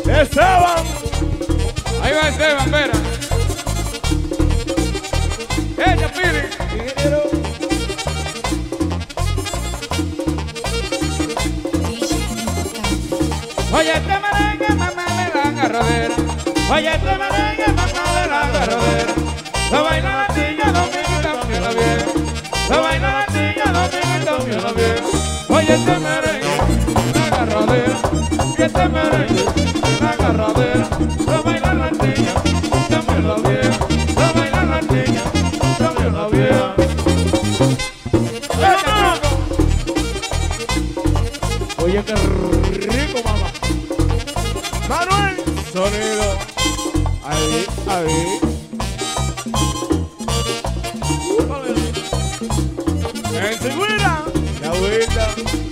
Esteban. Ahí va Esteban, Vera. Ella, Piri. Ingeniero. Oye, este merengue, mamá de la agarradera. Oye, este merengue, mamá de la agarradera. Lo baila la niña, domingo y también la vieja. Lo baila la niña, domingo y también la vieja. Oye, este merengue, la agarradera. Y este merengue, la agarradera. Lo baila la niña, también la vieja. Lo baila la niña, también la vieja. Oye, qué rico, mamá. Manuel. Sonido. Ahí, ahí. Enseguida. La vuelta.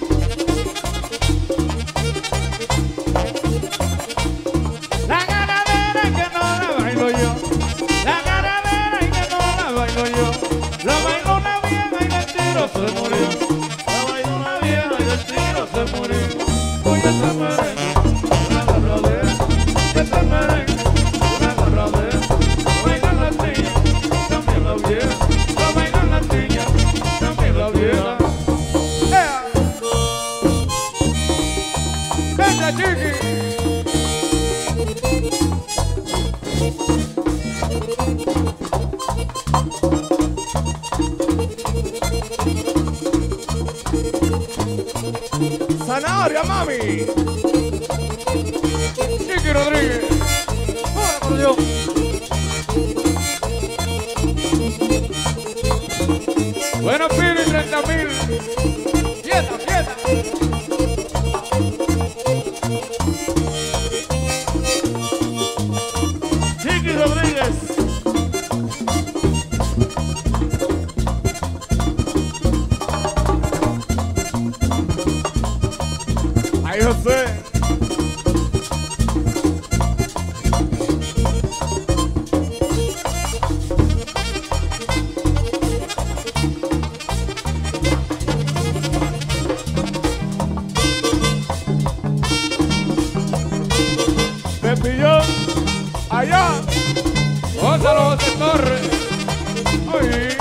La ganadera y que no la bailo yo. La ganadera y que no la bailo yo. La bailó una vieja y del tiro se murió. La bailó una vieja y del tiro se murió. Oye, este merengue, una agarradera. Este merengue, una agarradera. Lo bailan las niñas, también la vieja. Lo bailan las niñas, también la vieja. ¡Venga, chiqui! Zanahoria, mami. Chiqui Rodríguez. ¡Hola, por Dios! Bueno, Piri, 30.000. Fiesta, fiesta. Chiqui Rodríguez. Ay, José. Pepillón. Allá. Gonzalo José Torres. Ay.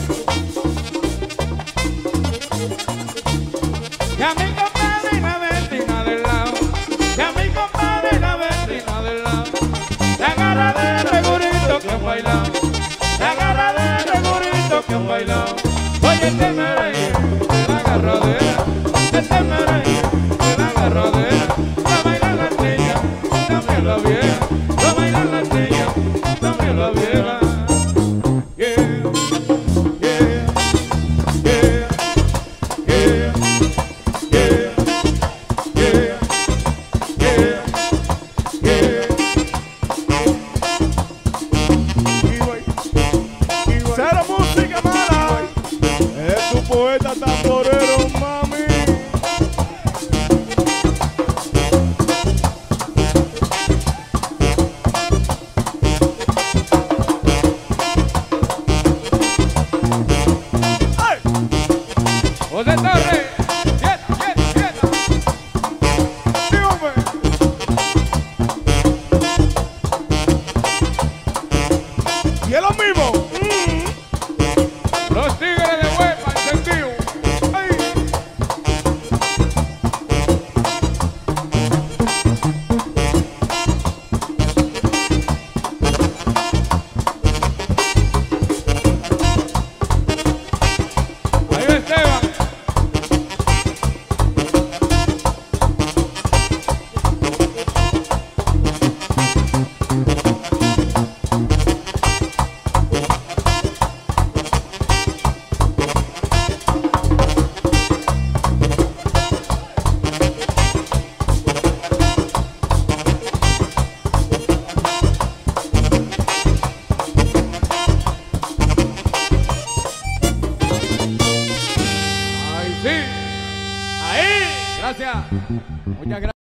Y a mi compadre y la vecina del lado. Y a mi compadre y la vecina del lado. La agarradera de gurito que han bailado. La agarradera de gurito que han bailado. Oye, este merengue, la agarradera. Este merengue, la agarradera. Lo bailan las niñas, también la vieja. Lo bailan las niñas, también la vieja. Yeah, yeah, yeah, yeah. Cero música mala. Es tu poeta tamborero, mami. ¡Ay! José Torres, fiesta, fiesta, fiesta. ¡Sí, hombre! Y es lo mismo. Los tigres de Huepa, encendido. ¡Ay! Ahí va Esteban. Ahí sí. Ahí. Gracias. Muchas gracias.